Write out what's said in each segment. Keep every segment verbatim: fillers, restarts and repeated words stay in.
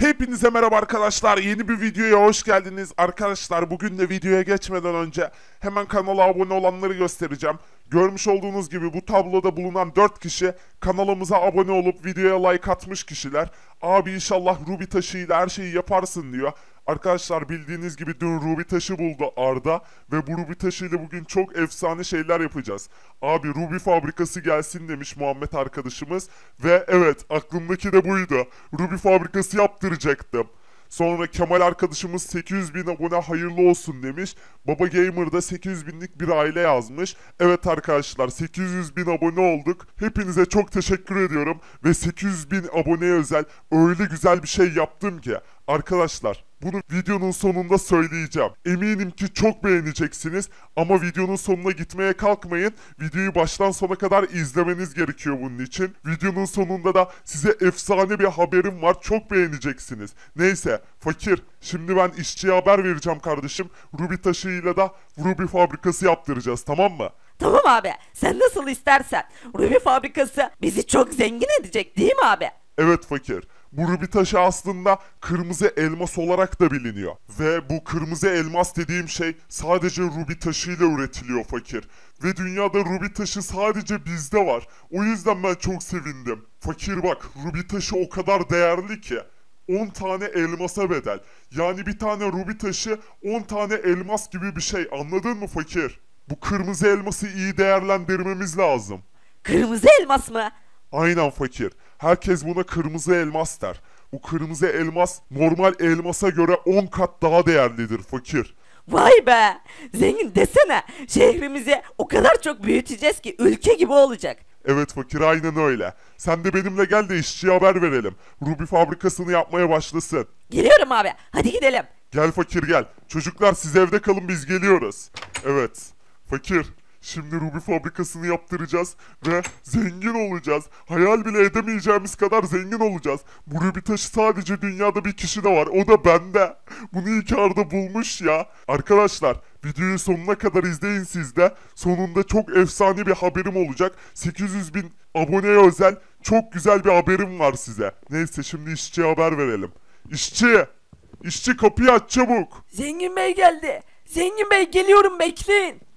Hepinize merhaba arkadaşlar. Yeni bir videoya hoş geldiniz. Arkadaşlar bugün de videoya geçmeden önce hemen kanala abone olanları göstereceğim. Görmüş olduğunuz gibi bu tabloda bulunan dört kişi kanalımıza abone olup videoya like atmış kişiler. Abi inşallah Ruby taşıyla her şeyi yaparsın diyor. Arkadaşlar bildiğiniz gibi dün Ruby taşı buldu Arda ve bu Ruby taşıyla bugün çok efsane şeyler yapacağız. Abi Ruby fabrikası gelsin demiş Muhammed arkadaşımız ve evet aklımdaki de buydu. Ruby fabrikası yaptıracaktım. Sonra Kemal arkadaşımız sekiz yüz bin abone hayırlı olsun demiş. Baba Gamer'da sekiz yüz binlik bir aile yazmış. Evet arkadaşlar sekiz yüz bin abone olduk. Hepinize çok teşekkür ediyorum. Ve sekiz yüz bin aboneye özel öyle güzel bir şey yaptım ki. Arkadaşlar bunu videonun sonunda söyleyeceğim. Eminim ki çok beğeneceksiniz ama videonun sonuna gitmeye kalkmayın. Videoyu baştan sona kadar izlemeniz gerekiyor bunun için. Videonun sonunda da size efsane bir haberim var. Çok beğeneceksiniz. Neyse fakir, şimdi ben işçiye haber vereceğim kardeşim. Ruby taşıyla da Ruby fabrikası yaptıracağız, tamam mı? Tamam abi, sen nasıl istersen. Ruby fabrikası bizi çok zengin edecek değil mi abi? Evet fakir. Bu ruby taşı aslında kırmızı elmas olarak da biliniyor. Ve bu kırmızı elmas dediğim şey sadece ruby taşıyla üretiliyor fakir. Ve dünyada ruby taşı sadece bizde var. O yüzden ben çok sevindim. Fakir bak, ruby taşı o kadar değerli ki on tane elmasa bedel. Yani bir tane ruby taşı on tane elmas gibi bir şey, anladın mı fakir? Bu kırmızı elması iyi değerlendirmemiz lazım. Kırmızı elmas mı? Aynen fakir. Herkes buna kırmızı elmas der. Bu kırmızı elmas normal elmasa göre on kat daha değerlidir fakir. Vay be! Zengin desene, şehrimizi o kadar çok büyüteceğiz ki ülke gibi olacak. Evet fakir, aynen öyle. Sen de benimle gel de işçiye haber verelim. Ruby fabrikasını yapmaya başlasın. Geliyorum abi, hadi gidelim. Gel fakir gel. Çocuklar siz evde kalın, biz geliyoruz. Evet. Fakir. Şimdi Ruby fabrikasını yaptıracağız ve zengin olacağız. Hayal bile edemeyeceğimiz kadar zengin olacağız. Bu Ruby taşı sadece dünyada bir kişi de var. O da bende. Bunu iyi ki Arda bulmuş ya. Arkadaşlar videoyu sonuna kadar izleyin siz de. Sonunda çok efsane bir haberim olacak. sekiz yüz bin aboneye özel çok güzel bir haberim var size. Neyse şimdi işçiye haber verelim. İşçi! İşçi kapıyı aç çabuk. Zengin Bey geldi. Zengin Bey geliyorum, bekleyin.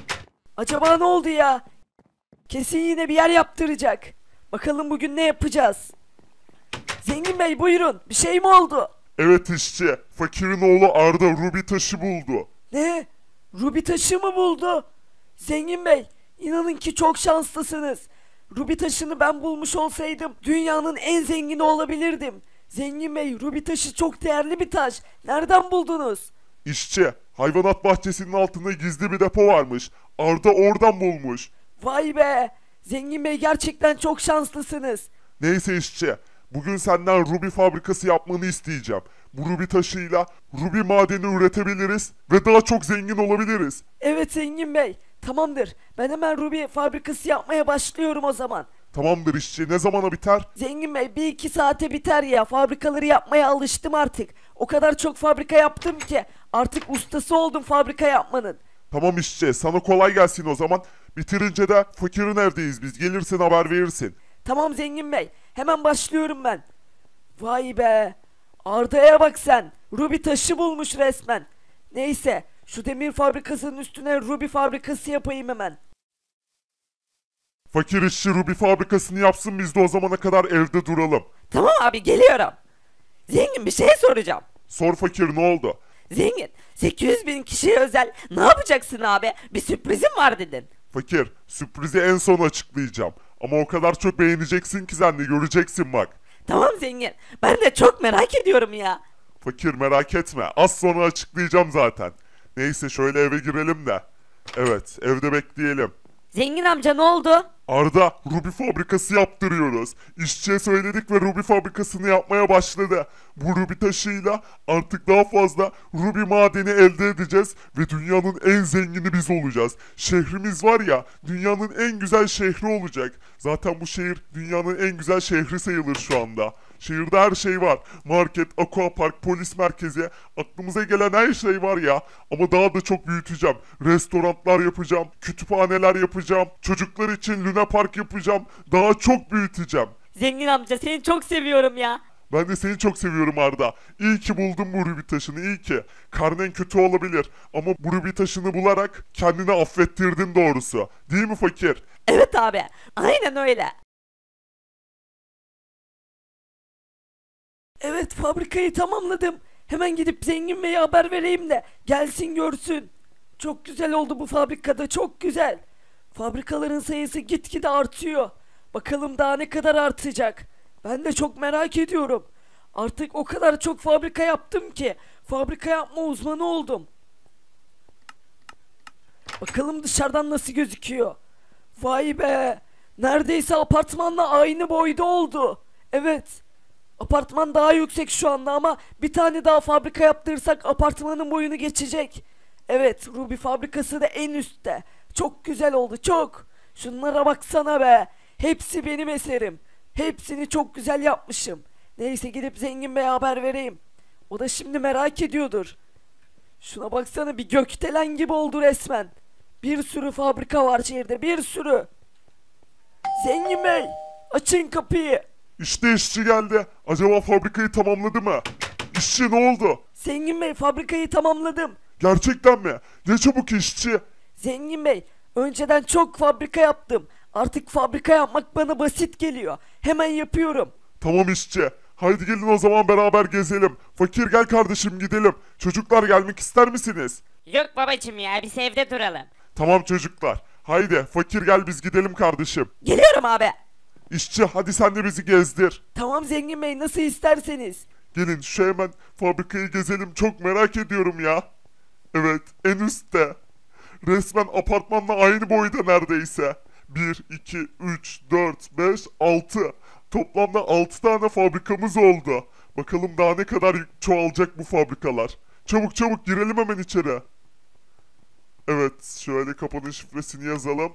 Acaba ne oldu ya? Kesin yine bir yer yaptıracak. Bakalım bugün ne yapacağız? Zengin Bey buyurun. Bir şey mi oldu? Evet işçi. Fakirin oğlu Arda Ruby taşı buldu. Ne? Ruby taşı mı buldu? Zengin Bey, inanın ki çok şanslısınız. Ruby taşını ben bulmuş olsaydım dünyanın en zengini olabilirdim. Zengin Bey, Ruby taşı çok değerli bir taş. Nereden buldunuz? İşçi, hayvanat bahçesinin altında gizli bir depo varmış. Arda oradan bulmuş. Vay be! Zengin Bey gerçekten çok şanslısınız. Neyse işçi, bugün senden Ruby fabrikası yapmanı isteyeceğim. Bu Ruby taşıyla Ruby madeni üretebiliriz ve daha çok zengin olabiliriz. Evet Zengin Bey, tamamdır. Ben hemen Ruby fabrikası yapmaya başlıyorum o zaman. Tamamdır işçi, ne zamana biter? Zengin Bey bir iki saate biter ya. Fabrikaları yapmaya alıştım artık. O kadar çok fabrika yaptım ki artık ustası oldum fabrika yapmanın. Tamam işçi, sana kolay gelsin o zaman. Bitirince de fakirin evdeyiz biz. Gelirsin haber verirsin. Tamam Zengin Bey, hemen başlıyorum ben. Vay be! Arda'ya bak sen. Ruby taşı bulmuş resmen. Neyse, şu demir fabrikasının üstüne Ruby fabrikası yapayım hemen. Fakir işçi Ruby fabrikasını yapsın, biz de o zamana kadar evde duralım. Tamam abi, geliyorum. Zengin bir şey soracağım. Sor fakir, ne oldu? Zengin, sekiz yüz bin kişiye özel ne yapacaksın abi? Bir sürprizim var dedin. Fakir, sürprizi en son açıklayacağım. Ama o kadar çok beğeneceksin ki sen de göreceksin bak. Tamam Zengin, ben de çok merak ediyorum ya. Fakir merak etme, az sonra açıklayacağım zaten. Neyse şöyle eve girelim de. Evet, evde bekleyelim. Zengin amca ne oldu? Arda, Ruby fabrikası yaptırıyoruz. İşçiye söyledik ve Ruby fabrikasını yapmaya başladı. Bu Ruby taşıyla artık daha fazla Ruby madeni elde edeceğiz ve dünyanın en zengini biz olacağız. Şehrimiz var ya, dünyanın en güzel şehri olacak. Zaten bu şehir dünyanın en güzel şehri sayılır şu anda. Şehirde her şey var. Market, aquapark, polis merkezi. Aklımıza gelen her şey var ya. Ama daha da çok büyüteceğim. Restoranlar yapacağım. Kütüphaneler yapacağım. Çocuklar için Luna Park yapacağım. Daha çok büyüteceğim. Zengin amca seni çok seviyorum ya. Ben de seni çok seviyorum Arda. İyi ki buldum bu rubi taşını, iyi ki. Karnen kötü olabilir ama bu rubi taşını bularak kendini affettirdin doğrusu. Değil mi fakir? Evet abi, aynen öyle. Evet, fabrikayı tamamladım. Hemen gidip Zengin Bey'e haber vereyim de gelsin görsün. Çok güzel oldu bu fabrikada, çok güzel. Fabrikaların sayısı gitgide artıyor. Bakalım daha ne kadar artacak. Ben de çok merak ediyorum. Artık o kadar çok fabrika yaptım ki fabrika yapma uzmanı oldum. Bakalım dışarıdan nasıl gözüküyor. Vay be. Neredeyse apartmanla aynı boyda oldu. Evet. Apartman daha yüksek şu anda ama bir tane daha fabrika yaptırırsak apartmanın boyunu geçecek. Evet, Ruby fabrikası da en üstte. Çok güzel oldu, çok. Şunlara baksana be. Hepsi benim eserim. Hepsini çok güzel yapmışım. Neyse gidip Zengin Bey'e haber vereyim. O da şimdi merak ediyordur. Şuna baksana, bir gökdelen gibi oldu resmen. Bir sürü fabrika var şehirde, bir sürü. Zengin Bey, açın kapıyı. İşte işçi geldi. Acaba fabrikayı tamamladı mı? İşçi ne oldu? Zengin Bey, fabrikayı tamamladım. Gerçekten mi? Ne çabuk işçi. Zengin Bey, önceden çok fabrika yaptım. Artık fabrika yapmak bana basit geliyor. Hemen yapıyorum. Tamam işçi. Haydi gelin o zaman beraber gezelim. Fakir gel kardeşim gidelim. Çocuklar gelmek ister misiniz? Yok babacım ya, biz evde duralım. Tamam çocuklar. Haydi fakir gel biz gidelim kardeşim. Geliyorum abi. İşçi hadi sen de bizi gezdir. Tamam Zengin Bey, nasıl isterseniz. Gelin şu hemen fabrikayı gezelim. Çok merak ediyorum ya. Evet en üstte. Resmen apartmanla aynı boyda neredeyse. bir, iki, üç, dört, beş, altı. Toplamda altı tane fabrikamız oldu. Bakalım daha ne kadar çoğalacak bu fabrikalar. Çabuk çabuk girelim hemen içeri. Evet şöyle kapının şifresini yazalım.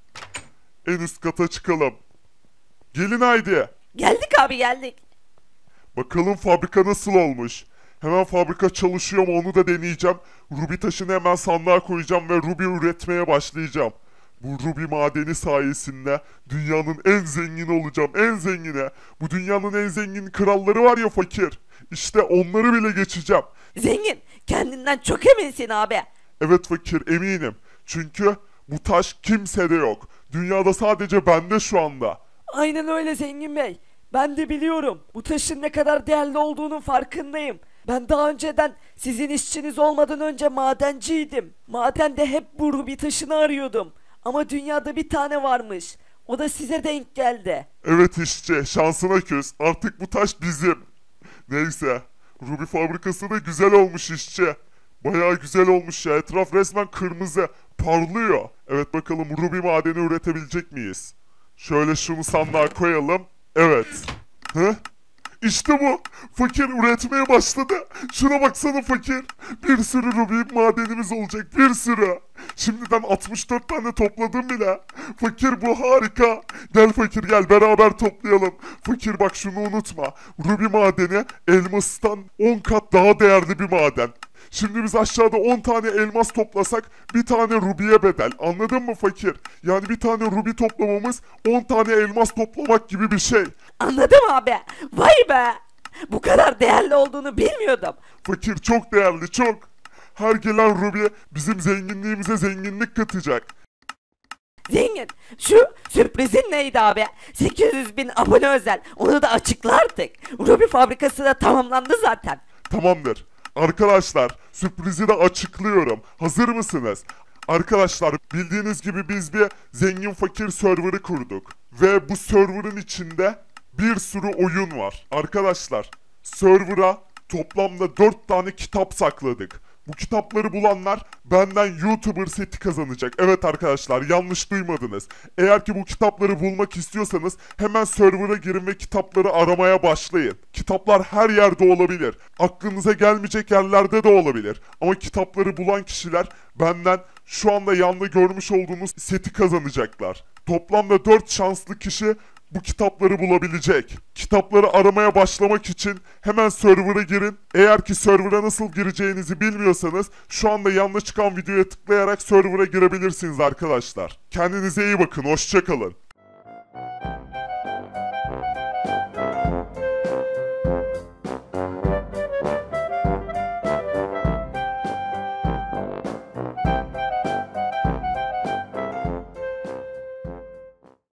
En üst kata çıkalım. Gelin haydi. Geldik abi, geldik. Bakalım fabrika nasıl olmuş. Hemen fabrika çalışıyor mu onu da deneyeceğim. Ruby taşını hemen sandığa koyacağım ve Ruby üretmeye başlayacağım. Bu Ruby madeni sayesinde dünyanın en zengini olacağım, en zengini. Bu dünyanın en zengin kralları var ya fakir. İşte onları bile geçeceğim. Zengin, kendinden çok eminsin abi. Evet fakir eminim. Çünkü bu taş kimsede yok. Dünyada sadece bende şu anda. Aynen öyle Zengin Bey. Ben de biliyorum. Bu taşın ne kadar değerli olduğunun farkındayım. Ben daha önceden sizin işçiniz olmadan önce madenciydim. Madende hep bu rubi taşını arıyordum. Ama dünyada bir tane varmış. O da size denk geldi. Evet işçi şansına küs. Artık bu taş bizim. Neyse. Ruby fabrikası da güzel olmuş işçi. Bayağı güzel olmuş ya. Etraf resmen kırmızı. Parlıyor. Evet bakalım Ruby madeni üretebilecek miyiz? Şöyle şunu sandığa koyalım. Evet. Hı? İşte bu. Fakir üretmeye başladı. Şuna baksana fakir. Bir sürü rubi madenimiz olacak. Bir sürü. Şimdiden altmış dört tane topladım bile. Fakir bu harika. Gel fakir gel beraber toplayalım. Fakir bak şunu unutma. Rubi madeni elmastan on kat daha değerli bir maden. Şimdi biz aşağıda on tane elmas toplasak bir tane rubiye bedel. Anladın mı fakir? Yani bir tane rubi toplamamız on tane elmas toplamak gibi bir şey. Anladım abi. Vay be. Bu kadar değerli olduğunu bilmiyordum. Fakir çok değerli çok. Her gelen rubi bizim zenginliğimize zenginlik katacak. Zengin, şu sürprizin neydi abi? sekiz yüz bin abone özel. Onu da açıkla artık. Ruby fabrikası da tamamlandı zaten. Tamamdır. Arkadaşlar sürprizi de açıklıyorum. Hazır mısınız? Arkadaşlar bildiğiniz gibi biz bir zengin fakir serverı kurduk. Ve bu serverın içinde bir sürü oyun var. Arkadaşlar server'a toplamda dört tane kitap sakladık. Bu kitapları bulanlar benden YouTuber seti kazanacak. Evet arkadaşlar yanlış duymadınız. Eğer ki bu kitapları bulmak istiyorsanız hemen server'a girin ve kitapları aramaya başlayın. Kitaplar her yerde olabilir. Aklınıza gelmeyecek yerlerde de olabilir. Ama kitapları bulan kişiler benden şu anda yanda görmüş olduğunuz seti kazanacaklar. Toplamda dört şanslı kişi bu kitapları bulabilecek. Kitapları aramaya başlamak için hemen server'a girin. Eğer ki server'a nasıl gireceğinizi bilmiyorsanız şu anda yanına çıkan videoya tıklayarak server'a girebilirsiniz arkadaşlar. Kendinize iyi bakın, hoşça kalın.